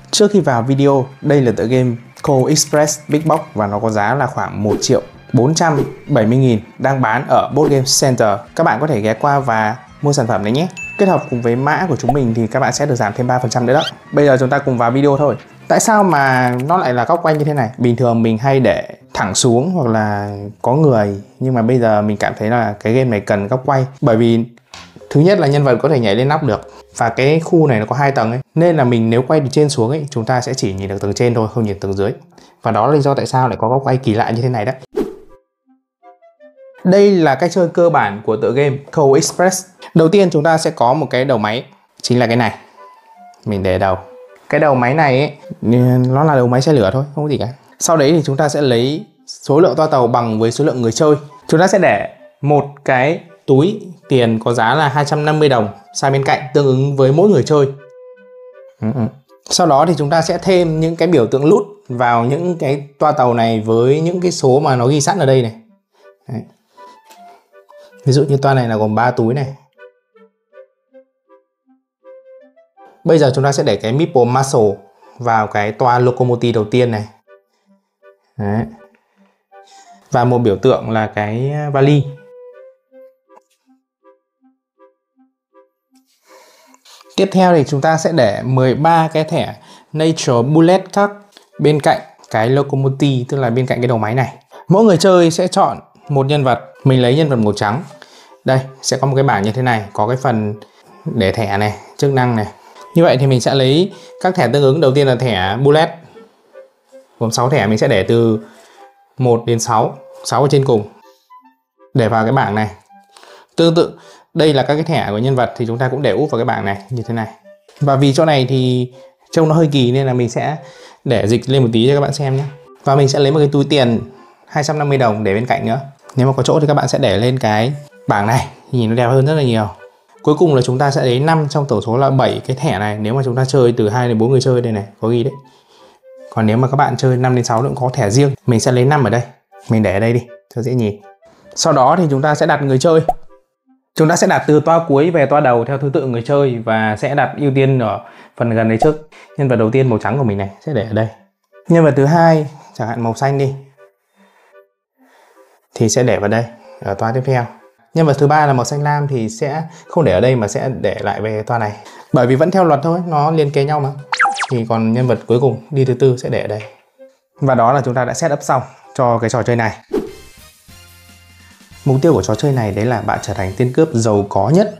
Trước khi vào video, đây là tựa game Cold Express Big Box và nó có giá là khoảng 1.470.000 đang bán ở Board Game Center. Các bạn có thể ghé qua và mua sản phẩm này nhé. Kết hợp cùng với mã của chúng mình thì các bạn sẽ được giảm thêm 3% nữa đó. Bây giờ chúng ta cùng vào video thôi. Tại sao mà nó lại là góc quay như thế này? Bình thường mình hay để thẳng xuống hoặc là có người, nhưng mà bây giờ mình cảm thấy là cái game này cần góc quay. Bởi vì thứ nhất là nhân vật có thể nhảy lên nóc được, và cái khu này nó có 2 tầng ấy, nên là mình nếu quay từ trên xuống ấy, chúng ta sẽ chỉ nhìn được tầng trên thôi, không nhìn tầng dưới. Và đó là lý do tại sao lại có góc quay kỳ lạ như thế này đó. Đây là cách chơi cơ bản của tựa game Cold Express. Đầu tiên chúng ta sẽ có một cái đầu máy, chính là cái này. Mình để đầu. Cái đầu máy này ấy, nó là đầu máy xe lửa thôi, không có gì cả. Sau đấy thì chúng ta sẽ lấy số lượng toa tàu bằng với số lượng người chơi. Chúng ta sẽ để một cái túi tiền có giá là 250 đồng sang bên cạnh, tương ứng với mỗi người chơi. Sau đó thì chúng ta sẽ thêm những cái biểu tượng lút vào những cái toa tàu này với những cái số mà nó ghi sẵn ở đây này. Đấy. Ví dụ như toa này là gồm 3 túi này. Bây giờ chúng ta sẽ để cái Meeple Marshal vào cái toa Locomotive đầu tiên này. Đấy. Và một biểu tượng là cái vali. Tiếp theo thì chúng ta sẽ để 13 cái thẻ Nature Bullet Card bên cạnh cái Locomotive, tức là bên cạnh cái đầu máy này. Mỗi người chơi sẽ chọn một nhân vật. Mình lấy nhân vật màu trắng. Đây, sẽ có một cái bảng như thế này, có cái phần để thẻ này, chức năng này. Như vậy thì mình sẽ lấy các thẻ tương ứng. Đầu tiên là thẻ Bullet, gồm 6 thẻ, mình sẽ để từ 1 đến 6, 6 ở trên cùng, để vào cái bảng này. Tương tự, đây là các cái thẻ của nhân vật thì chúng ta cũng để úp vào cái bảng này như thế này. Và vì chỗ này thì trông nó hơi kỳ nên là mình sẽ để dịch lên một tí cho các bạn xem nhé. Và mình sẽ lấy một cái túi tiền 250 đồng để bên cạnh nữa. Nếu mà có chỗ thì các bạn sẽ để lên cái bảng này, nhìn nó đẹp hơn rất là nhiều. Cuối cùng là chúng ta sẽ lấy 5 trong tổng số là 7 cái thẻ này. Nếu mà chúng ta chơi từ 2 đến 4 người chơi, đây này, có ghi đấy. Còn nếu mà các bạn chơi 5 đến 6 cũng có thẻ riêng. Mình sẽ lấy 5 ở đây. Mình để ở đây đi, cho dễ nhìn. Sau đó thì chúng ta sẽ đặt người chơi. Chúng ta sẽ đặt từ toa cuối về toa đầu theo thứ tự người chơi và sẽ đặt ưu tiên ở phần gần đấy trước. Nhân vật đầu tiên màu trắng của mình này sẽ để ở đây. Nhân vật thứ hai, chẳng hạn màu xanh đi, thì sẽ để vào đây, ở toa tiếp theo. Nhân vật thứ ba là màu xanh lam thì sẽ không để ở đây mà sẽ để lại về toa này. Bởi vì vẫn theo luật thôi, nó liên kế nhau mà. Thì còn nhân vật cuối cùng đi thứ tư sẽ để ở đây. Và đó là chúng ta đã set up xong cho cái trò chơi này. Mục tiêu của trò chơi này đấy là bạn trở thành tên cướp giàu có nhất.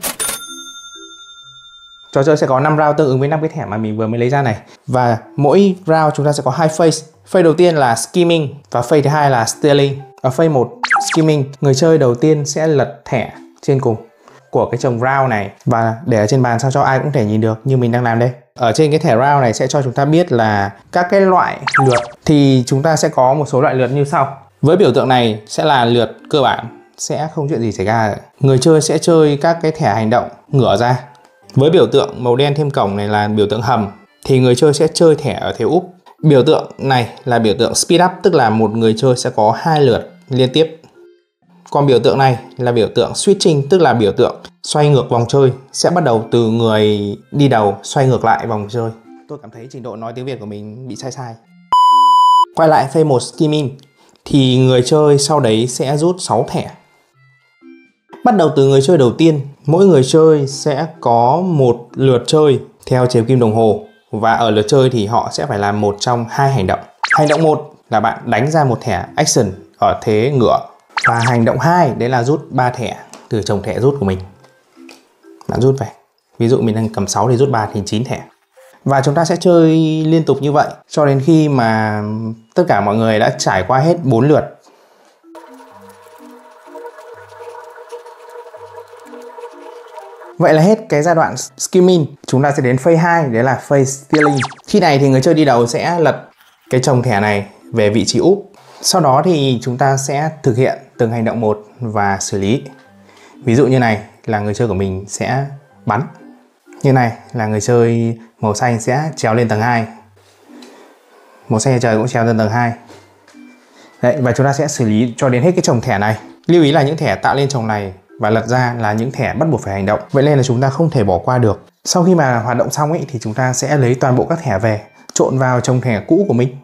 Trò chơi sẽ có 5 round tương ứng với 5 cái thẻ mà mình vừa mới lấy ra này. Và mỗi round chúng ta sẽ có 2 phase. Phase đầu tiên là skimming và phase thứ hai là stealing. Ở phase 1, skimming, người chơi đầu tiên sẽ lật thẻ trên cùng của cái chồng round này và để ở trên bàn sao cho ai cũng thể nhìn được như mình đang làm đây. Ở trên cái thẻ round này sẽ cho chúng ta biết là các cái loại lượt, thì chúng ta sẽ có một số loại lượt như sau. Với biểu tượng này sẽ là lượt cơ bản, sẽ không chuyện gì xảy ra. Người chơi sẽ chơi các cái thẻ hành động ngửa ra. Với biểu tượng màu đen thêm cổng này là biểu tượng hầm, thì người chơi sẽ chơi thẻ ở thế úp. Biểu tượng này là biểu tượng speed up, tức là một người chơi sẽ có 2 lượt liên tiếp. Còn biểu tượng này là biểu tượng switching, tức là biểu tượng xoay ngược vòng chơi, sẽ bắt đầu từ người đi đầu xoay ngược lại vòng chơi. Tôi cảm thấy trình độ nói tiếng Việt của mình bị sai. Quay lại phase 1 skimming thì người chơi sau đấy sẽ rút 6 thẻ. Bắt đầu từ người chơi đầu tiên, mỗi người chơi sẽ có một lượt chơi theo chiều kim đồng hồ. Và ở lượt chơi thì họ sẽ phải làm một trong 2 hành động. Hành động 1 là bạn đánh ra một thẻ action ở thế ngửa. Và hành động 2 đấy là rút 3 thẻ từ chồng thẻ rút của mình. Bạn rút về. Ví dụ mình đang cầm 6 thì rút 3 thì 9 thẻ. Và chúng ta sẽ chơi liên tục như vậy cho đến khi mà tất cả mọi người đã trải qua hết 4 lượt. Vậy là hết cái giai đoạn skimming. Chúng ta sẽ đến phase 2, đấy là phase stealing. Khi này thì người chơi đi đầu sẽ lật cái chồng thẻ này về vị trí úp. Sau đó thì chúng ta sẽ thực hiện từng hành động một và xử lý. Ví dụ như này là người chơi của mình sẽ bắn. Như này là người chơi màu xanh sẽ trèo lên tầng 2. Màu xanh trời cũng trèo lên tầng 2. Đấy, và chúng ta sẽ xử lý cho đến hết cái chồng thẻ này. Lưu ý là những thẻ tạo lên chồng này và lật ra là những thẻ bắt buộc phải hành động. Vậy nên là chúng ta không thể bỏ qua được. Sau khi mà hoạt động xong ấy, thì chúng ta sẽ lấy toàn bộ các thẻ về. trộn vào chồng thẻ cũ của mình.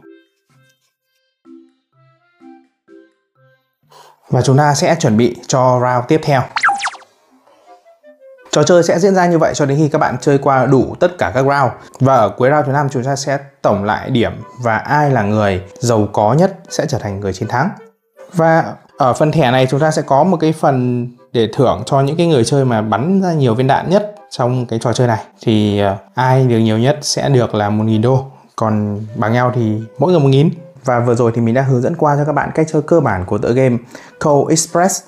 Và chúng ta sẽ chuẩn bị cho round tiếp theo. Trò chơi sẽ diễn ra như vậy cho đến khi các bạn chơi qua đủ tất cả các round. Và ở cuối round thứ 5 chúng ta sẽ tổng lại điểm và ai là người giàu có nhất sẽ trở thành người chiến thắng. Và ở phần thẻ này chúng ta sẽ có một cái phần để thưởng cho những cái người chơi mà bắn ra nhiều viên đạn nhất trong cái trò chơi này. Thì ai được nhiều nhất sẽ được là 1.000 đô. Còn bằng nhau thì mỗi người 1.000. Và vừa rồi thì mình đã hướng dẫn qua cho các bạn cách chơi cơ bản của tựa game Cold Express.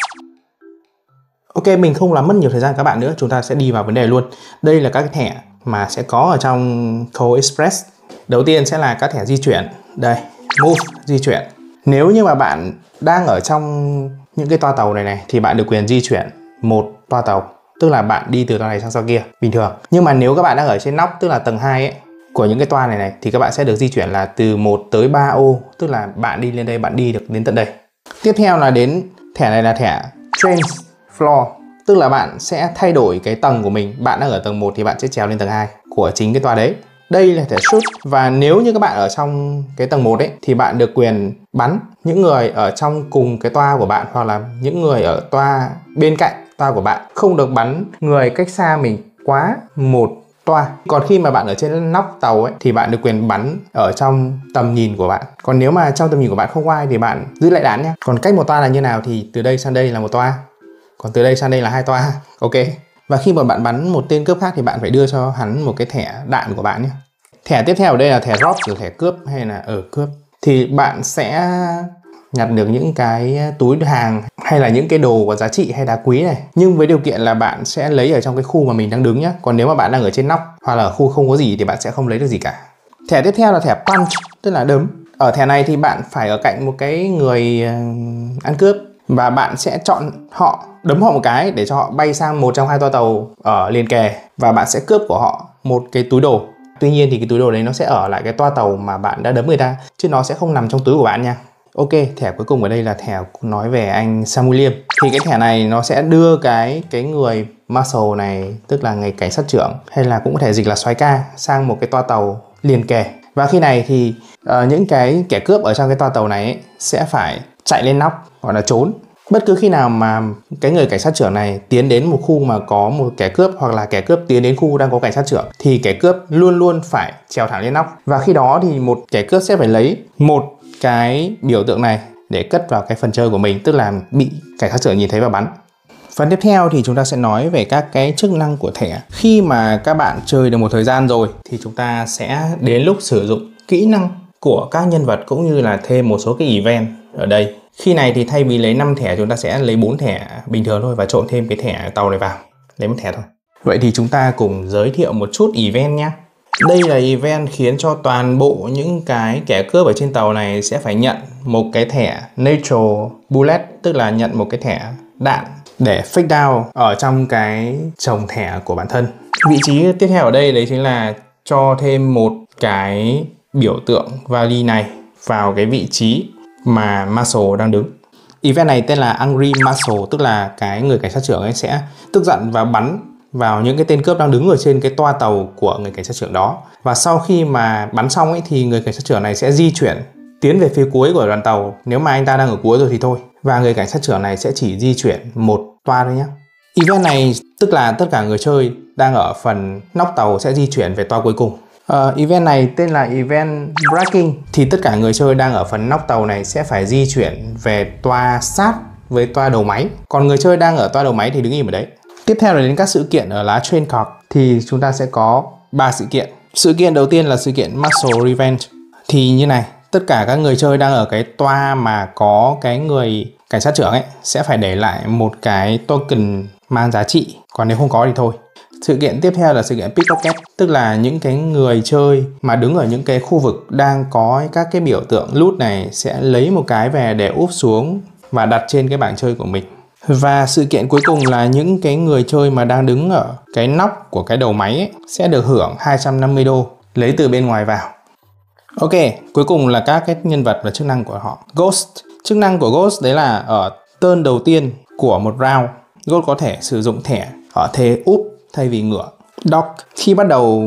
Ok, mình không làm mất nhiều thời gian các bạn nữa, chúng ta sẽ đi vào vấn đề luôn. Đây là các thẻ mà sẽ có ở trong Cold Express. Đầu tiên sẽ là các thẻ di chuyển. Đây, Move, di chuyển. Nếu như mà bạn đang ở trong những cái toa tàu này thì bạn được quyền di chuyển một toa tàu. Tức là bạn đi từ toa này sang toa kia, bình thường. Nhưng mà nếu các bạn đang ở trên nóc, tức là tầng 2 ấy, của những cái toa này thì các bạn sẽ được di chuyển là từ 1 tới 3 ô. Tức là bạn đi lên đây, bạn đi được đến tận đây. Tiếp theo là đến thẻ này là thẻ Change Floor. Tức là bạn sẽ thay đổi cái tầng của mình. Bạn đang ở tầng 1 thì bạn sẽ trèo lên tầng 2 của chính cái toa đấy. Đây là thẻ Shoot. Và nếu như các bạn ở trong cái tầng 1 ấy thì bạn được quyền bắn những người ở trong cùng cái toa của bạn, hoặc là những người ở toa bên cạnh toa của bạn. Không được bắn người cách xa mình quá một toa. Còn khi mà bạn ở trên nóc tàu ấy thì bạn được quyền bắn ở trong tầm nhìn của bạn. Còn nếu mà trong tầm nhìn của bạn không có ai thì bạn giữ lại đạn nhé. Còn cách một toa là như nào thì từ đây sang đây là một toa, còn từ đây sang đây là 2 toa. Ok. Và khi mà bạn bắn một tên cướp khác thì bạn phải đưa cho hắn một cái thẻ đạn của bạn nhé. Thẻ tiếp theo ở đây là thẻ Rob, rồi thẻ cướp hay là cướp. Thì bạn sẽ nhặt được những cái túi hàng hay là những cái đồ có giá trị hay đá quý này. Nhưng với điều kiện là bạn sẽ lấy ở trong cái khu mà mình đang đứng nhé. Còn nếu mà bạn đang ở trên nóc hoặc là ở khu không có gì thì bạn sẽ không lấy được gì cả. Thẻ tiếp theo là thẻ Punch, tức là đấm. Ở thẻ này thì bạn phải ở cạnh một cái người ăn cướp. Và bạn sẽ chọn họ, đấm họ một cái để cho họ bay sang một trong 2 toa tàu ở liền kề. Và bạn sẽ cướp của họ một cái túi đồ. Tuy nhiên thì cái túi đồ đấy nó sẽ ở lại cái toa tàu mà bạn đã đấm người ta, chứ nó sẽ không nằm trong túi của bạn nha. Ok, thẻ cuối cùng ở đây là thẻ nói về anh Samuel. Thì cái thẻ này nó sẽ đưa cái người Marshal này, tức là người cảnh sát trưởng, hay là cũng có thể dịch là soái ca, sang một cái toa tàu liền kề. Và khi này thì những cái kẻ cướp ở trong cái toa tàu này ấy, sẽ phải chạy lên nóc hoặc là trốn. Bất cứ khi nào mà cái người cảnh sát trưởng này tiến đến một khu mà có một kẻ cướp, hoặc là kẻ cướp tiến đến khu đang có cảnh sát trưởng, thì kẻ cướp luôn luôn phải trèo thẳng lên nóc. Và khi đó thì một kẻ cướp sẽ phải lấy một cái biểu tượng này để cất vào cái phần chơi của mình, tức là bị cảnh sát trưởng nhìn thấy và bắn. Phần tiếp theo thì chúng ta sẽ nói về các cái chức năng của thẻ. Khi mà các bạn chơi được một thời gian rồi thì chúng ta sẽ đến lúc sử dụng kỹ năng của các nhân vật, cũng như là thêm một số cái event ở đây. Khi này thì thay vì lấy 5 thẻ chúng ta sẽ lấy 4 thẻ bình thường thôi và trộn thêm cái thẻ tàu này vào, lấy 1 thẻ thôi. Vậy thì chúng ta cùng giới thiệu một chút event nhé. Đây là event khiến cho toàn bộ những cái kẻ cướp ở trên tàu này sẽ phải nhận một cái thẻ Natural Bullet, tức là nhận một cái thẻ đạn để fake down ở trong cái chồng thẻ của bản thân. Vị trí tiếp theo ở đây đấy chính là cho thêm một cái biểu tượng vali này vào cái vị trí mà Marshal đang đứng. Event này tên là Angry Marshal, tức là cái người cảnh sát trưởng ấy sẽ tức giận và bắn vào những cái tên cướp đang đứng ở trên cái toa tàu của người cảnh sát trưởng đó. Và sau khi mà bắn xong ấy thì người cảnh sát trưởng này sẽ di chuyển tiến về phía cuối của đoàn tàu. Nếu mà anh ta đang ở cuối rồi thì thôi. Và người cảnh sát trưởng này sẽ chỉ di chuyển một toa thôi nhé. Event này tức là tất cả người chơi đang ở phần nóc tàu sẽ di chuyển về toa cuối cùng. Event này tên là Event Breaking. Thì tất cả người chơi đang ở phần nóc tàu này sẽ phải di chuyển về toa sát với toa đầu máy. Còn người chơi đang ở toa đầu máy thì đứng im ở đấy. Tiếp theo là đến các sự kiện ở lá Train Card. Thì chúng ta sẽ có 3 sự kiện. Sự kiện đầu tiên là sự kiện Marshal Revenge. Thì như này, tất cả các người chơi đang ở cái toa mà có cái người cảnh sát trưởng ấy sẽ phải để lại một cái token mang giá trị. Còn nếu không có thì thôi. Sự kiện tiếp theo là sự kiện Pickpocket, tức là những cái người chơi mà đứng ở những cái khu vực đang có các cái biểu tượng loot này sẽ lấy một cái về để úp xuống và đặt trên cái bảng chơi của mình. Và sự kiện cuối cùng là những cái người chơi mà đang đứng ở cái nóc của cái đầu máy ấy, sẽ được hưởng 250 đô lấy từ bên ngoài vào. Ok, cuối cùng là các cái nhân vật và chức năng của họ. Ghost, chức năng của Ghost đấy là ở turn đầu tiên của một round, Ghost có thể sử dụng thẻ ở thế úp thay vì ngửa. Dock, khi bắt đầu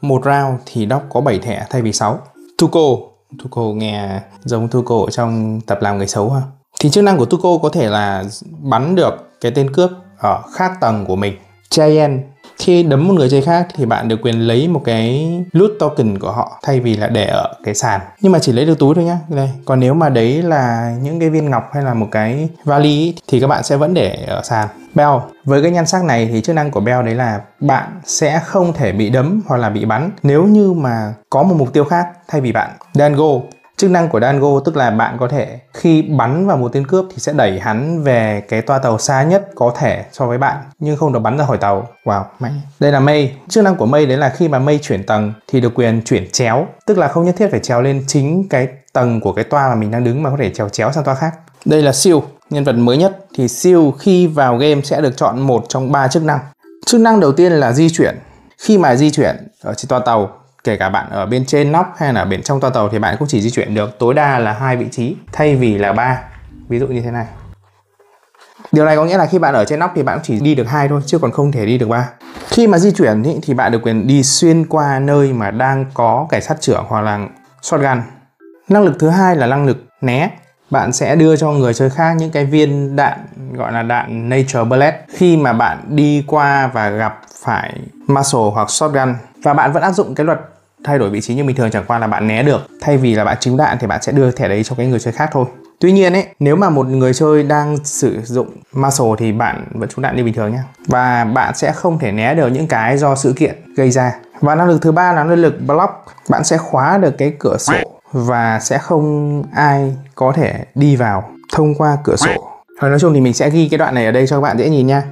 một round thì Doc có 7 thẻ thay vì 6. Tuco nghe giống Tuco ở trong tập làm người xấu ha. Thì chức năng của Tuco có thể là bắn được cái tên cướp ở khác tầng của mình. Giant, khi đấm một người chơi khác thì bạn được quyền lấy một cái loot token của họ thay vì là để ở cái sàn. Nhưng mà chỉ lấy được túi thôi nhá. Đây. Còn nếu mà đấy là những cái viên ngọc hay là một cái vali thì các bạn sẽ vẫn để ở sàn. Bell, với cái nhan sắc này thì chức năng của Bell đấy là bạn sẽ không thể bị đấm hoặc là bị bắn nếu như mà có một mục tiêu khác thay vì bạn. Dango, chức năng của Dango tức là bạn có thể khi bắn vào một tên cướp thì sẽ đẩy hắn về cái toa tàu xa nhất có thể so với bạn, nhưng không được bắn ra khỏi tàu. Wow, mạnh. Đây là Mei. Chức năng của Mei đấy là khi mà Mei chuyển tầng thì được quyền chuyển chéo, tức là không nhất thiết phải trèo lên chính cái tầng của cái toa mà mình đang đứng mà có thể chéo sang toa khác. Đây là Seal, nhân vật mới nhất. Thì Seal khi vào game sẽ được chọn một trong 3 chức năng. Chức năng đầu tiên là di chuyển. Khi mà di chuyển ở trên toa tàu, kể cả bạn ở bên trên nóc hay là bên trong toa tàu thì bạn cũng chỉ di chuyển được tối đa là 2 vị trí thay vì là 3. Ví dụ như thế này. Điều này có nghĩa là khi bạn ở trên nóc thì bạn cũng chỉ đi được 2 thôi chứ còn không thể đi được 3. Khi mà di chuyển thì bạn được quyền đi xuyên qua nơi mà đang có cảnh sát trưởng hoặc là shotgun. Năng lực thứ hai là năng lực né. Bạn sẽ đưa cho người chơi khác những cái viên đạn gọi là đạn Nature Bullet khi mà bạn đi qua và gặp phải Muscle hoặc Shotgun. Và bạn vẫn áp dụng cái luật thay đổi vị trí như bình thường, chẳng qua là bạn né được. Thay vì là bạn trúng đạn thì bạn sẽ đưa thẻ đấy cho cái người chơi khác thôi. Tuy nhiên ấy, nếu mà một người chơi đang sử dụng Muscle thì bạn vẫn trúng đạn như bình thường nhé. Và bạn sẽ không thể né được những cái do sự kiện gây ra. Và năng lực thứ ba là năng lực Block. Bạn sẽ khóa được cái cửa sổ và sẽ không ai có thể đi vào thông qua cửa sổ. Rồi nói chung thì mình sẽ ghi cái đoạn này ở đây cho các bạn dễ nhìn nha.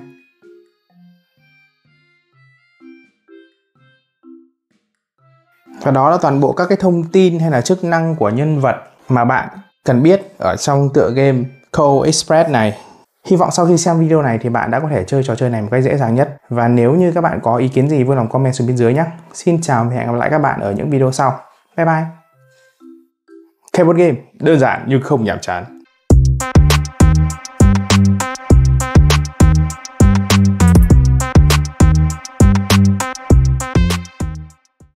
Và đó là toàn bộ các cái thông tin hay là chức năng của nhân vật mà bạn cần biết ở trong tựa game Cold Express này. Hy vọng sau khi xem video này thì bạn đã có thể chơi trò chơi này một cách dễ dàng nhất. Và nếu như các bạn có ý kiến gì vui lòng comment xuống bên dưới nhé. Xin chào và hẹn gặp lại các bạn ở những video sau. Bye bye. Kboard Game, đơn giản nhưng không nhàm chán.